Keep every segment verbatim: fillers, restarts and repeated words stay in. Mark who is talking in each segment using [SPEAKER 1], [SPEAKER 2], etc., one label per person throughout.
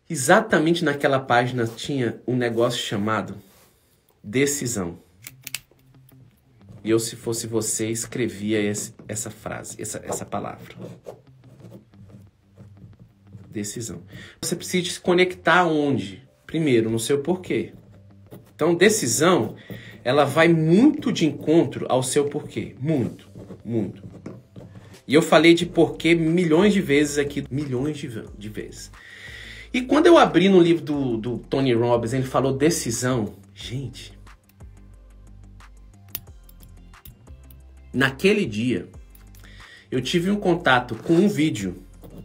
[SPEAKER 1] Exatamente naquela página tinha um negócio chamado decisão. E eu, se fosse você, escrevia esse, essa frase, essa, essa palavra. Decisão. Você precisa se conectar onde? Primeiro, no seu porquê. Então, decisão, ela vai muito de encontro ao seu porquê. Muito, muito. E eu falei de porquê milhões de vezes aqui, milhões de, de vezes. E quando eu abri no livro do, do Tony Robbins, ele falou decisão. Gente, naquele dia, eu tive um contato com um vídeo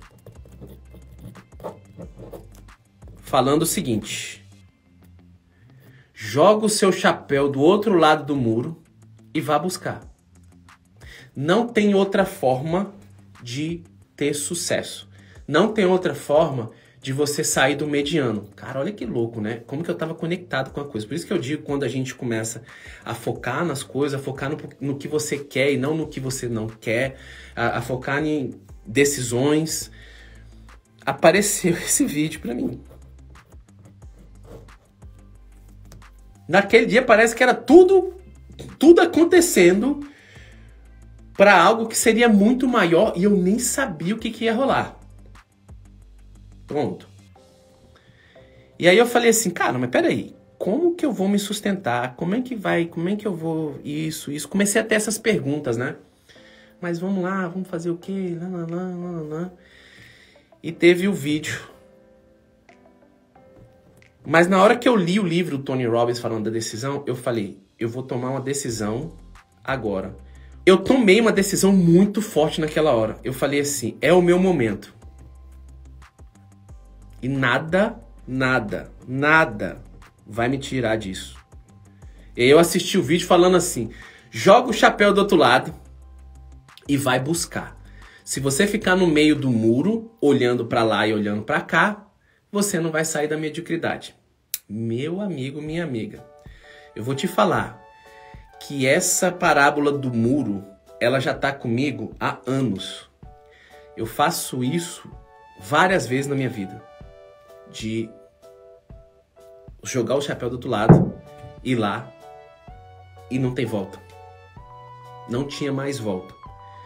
[SPEAKER 1] falando o seguinte: joga o seu chapéu do outro lado do muro e vá buscar. Não tem outra forma de ter sucesso. Não tem outra forma de você sair do mediano. Cara, olha que louco, né? Como que eu tava conectado com a coisa. Por isso que eu digo, quando a gente começa a focar nas coisas, a focar no, no que você quer e não no que você não quer, a, a focar em decisões, apareceu esse vídeo pra mim. Naquele dia parece que era tudo, tudo acontecendo para algo que seria muito maior e eu nem sabia o que, que ia rolar. Pronto. E aí eu falei assim, cara, mas peraí, como que eu vou me sustentar? Como é que vai? Como é que eu vou isso, isso? Comecei a ter essas perguntas, né? Mas vamos lá, vamos fazer o quê? Lá, lá, lá, lá, lá. E teve o vídeo. Mas na hora que eu li o livro do Tony Robbins falando da decisão, eu falei, eu vou tomar uma decisão agora. Eu tomei uma decisão muito forte naquela hora. Eu falei assim, é o meu momento. E nada, nada, nada vai me tirar disso. E eu assisti o vídeo falando assim, joga o chapéu do outro lado e vai buscar. Se você ficar no meio do muro, olhando para lá e olhando para cá, você não vai sair da mediocridade. Meu amigo, minha amiga, eu vou te falar que essa parábola do muro, ela já está comigo há anos. Eu faço isso várias vezes na minha vida. De jogar o chapéu do outro lado, ir lá e não tem volta. Não tinha mais volta.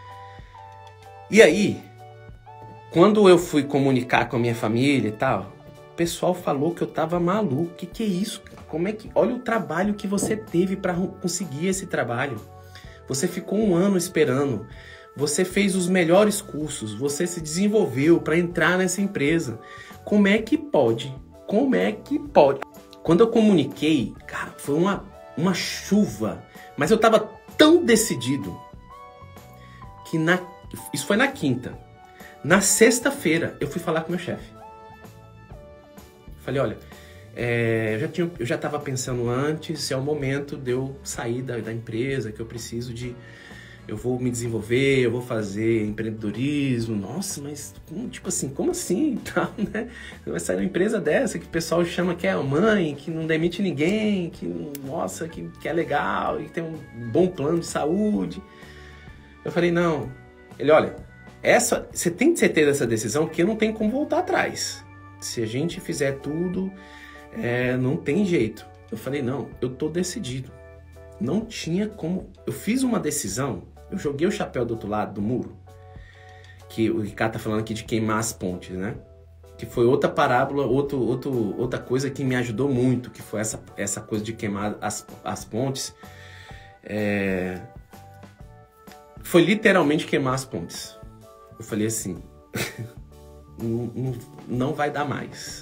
[SPEAKER 1] E aí, quando eu fui comunicar com a minha família e tal, o pessoal falou que eu tava maluco. O que que é isso? Como é que... Olha o trabalho que você teve para conseguir esse trabalho. Você ficou um ano esperando. Você fez os melhores cursos. Você se desenvolveu para entrar nessa empresa. Como é que pode? Como é que pode? Quando eu comuniquei, cara, foi uma, uma chuva. Mas eu tava tão decidido que na... Isso foi na quinta. Na sexta-feira, eu fui falar com meu chefe. Falei, olha, é, eu já tinha, eu já estava pensando antes, é o momento de eu sair da, da empresa, que eu preciso de... Eu vou me desenvolver, eu vou fazer empreendedorismo. Nossa, mas tipo assim, como assim? Tal, né? Você vai sair de uma empresa dessa que o pessoal chama que é a mãe, que não demite ninguém, que, nossa, que, que é legal, e tem um bom plano de saúde. Eu falei, não. Ele, olha, essa, você tem que ter essa decisão porque não tem como voltar atrás. Se a gente fizer tudo, é, não tem jeito. Eu falei, não, eu tô decidido. Não tinha como... Eu fiz uma decisão, eu joguei o chapéu do outro lado do muro, que o Ricardo tá falando aqui de queimar as pontes, né? Que foi outra parábola, outro, outro, outra coisa que me ajudou muito, que foi essa, essa coisa de queimar as, as pontes. É... Foi literalmente queimar as pontes. Eu falei assim, não, não, não vai dar mais.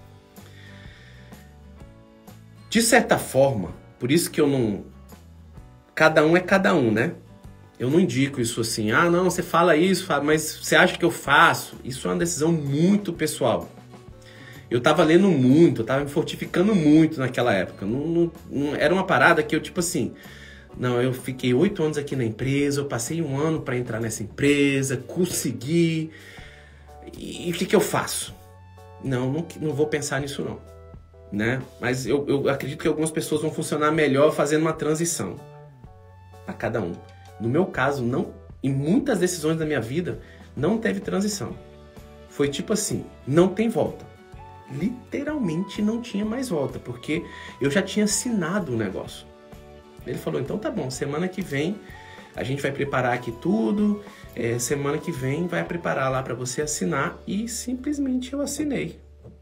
[SPEAKER 1] De certa forma, por isso que eu não... Cada um é cada um, né? Eu não indico isso assim, ah, não, você fala isso, mas você acha que eu faço? Isso é uma decisão muito pessoal. Eu tava lendo muito, eu tava me fortificando muito naquela época. Não, não, não, era uma parada que eu, tipo assim... Não, eu fiquei oito anos aqui na empresa, eu passei um ano para entrar nessa empresa, consegui... E o que que eu faço? Não, não, não vou pensar nisso não. Né? Mas eu, eu acredito que algumas pessoas vão funcionar melhor fazendo uma transição. A cada um. No meu caso, não, em muitas decisões da minha vida, não teve transição. Foi tipo assim, não tem volta. literalmente não tinha mais volta, porque eu já tinha assinado o negócio. Ele falou, então tá bom, semana que vem a gente vai preparar aqui tudo, é, semana que vem vai preparar lá para você assinar, e simplesmente eu assinei.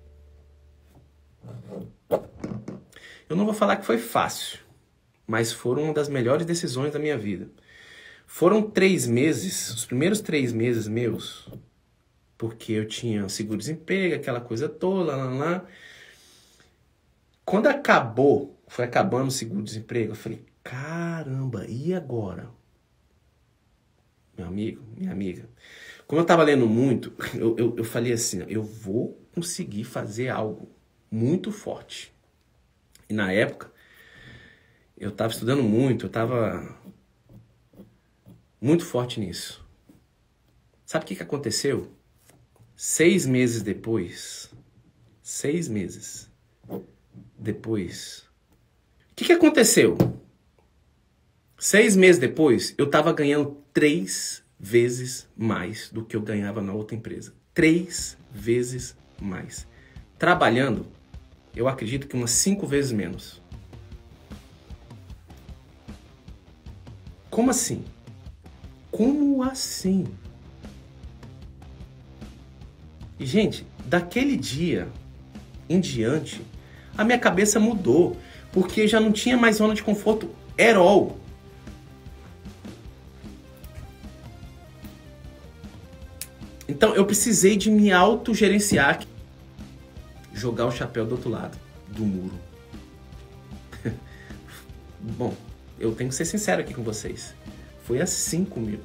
[SPEAKER 1] Eu não vou falar que foi fácil, mas foram uma das melhores decisões da minha vida. Foram três meses, os primeiros três meses meus, porque eu tinha seguro-desemprego, aquela coisa toda, lá, lá, lá. Quando acabou, foi acabando o seguro-desemprego, eu falei, caramba, e agora? Meu amigo, minha amiga, como eu tava lendo muito, eu, eu, eu falei assim, eu vou conseguir fazer algo muito forte. E na época, eu tava estudando muito, eu tava muito forte nisso. Sabe o que que aconteceu? Seis meses depois, seis meses depois, o que que aconteceu? Seis meses depois, eu tava ganhando três vezes mais do que eu ganhava na outra empresa. Três vezes mais. Trabalhando, eu acredito que umas cinco vezes menos. Como assim? Como assim? E, gente, daquele dia em diante, a minha cabeça mudou, porque já não tinha mais zona de conforto at all. Então, eu precisei de me autogerenciar, jogar o chapéu do outro lado do muro. Bom, eu tenho que ser sincero aqui com vocês. Foi assim comigo.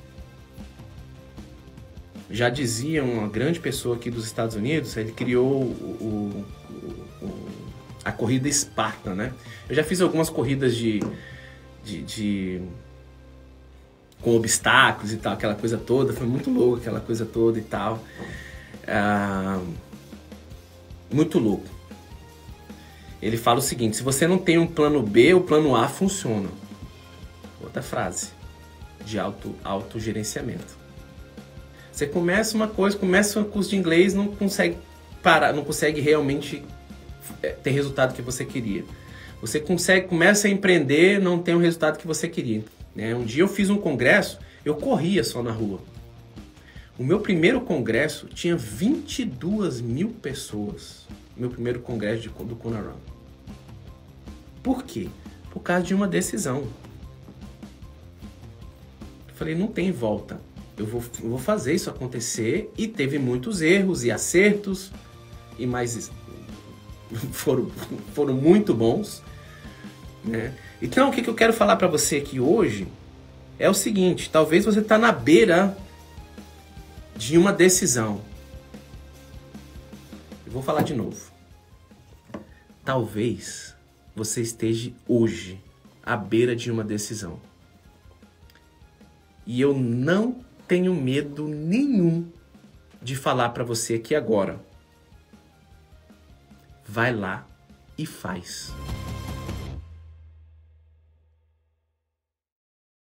[SPEAKER 1] Já dizia uma grande pessoa aqui dos Estados Unidos, ele criou o, o, o, a corrida Esparta, né? Eu já fiz algumas corridas de, de, de com obstáculos e tal, aquela coisa toda, foi muito louco aquela coisa toda e tal. Ah, muito louco. Ele fala o seguinte, se você não tem um plano B, o plano A funciona. Outra frase de auto, autogerenciamento. Você começa uma coisa, começa um curso de inglês, não consegue parar, não consegue realmente ter resultado que você queria. Você consegue, começa a empreender, não tem o resultado que você queria. Né? Um dia eu fiz um congresso, eu corria só na rua. O meu primeiro congresso tinha vinte e duas mil pessoas. Meu primeiro congresso de, do Kona Run. Por quê? Por causa de uma decisão. Eu falei, não tem volta. Eu vou, eu vou fazer isso acontecer. E teve muitos erros e acertos. E mais foram, foram muito bons. Né? Então, o que, que eu quero falar para você aqui hoje é o seguinte. Talvez você está na beira de uma decisão. Eu vou falar de novo. Talvez você esteja hoje à beira de uma decisão. E eu não tenho medo nenhum de falar para você aqui agora. Vai lá e faz.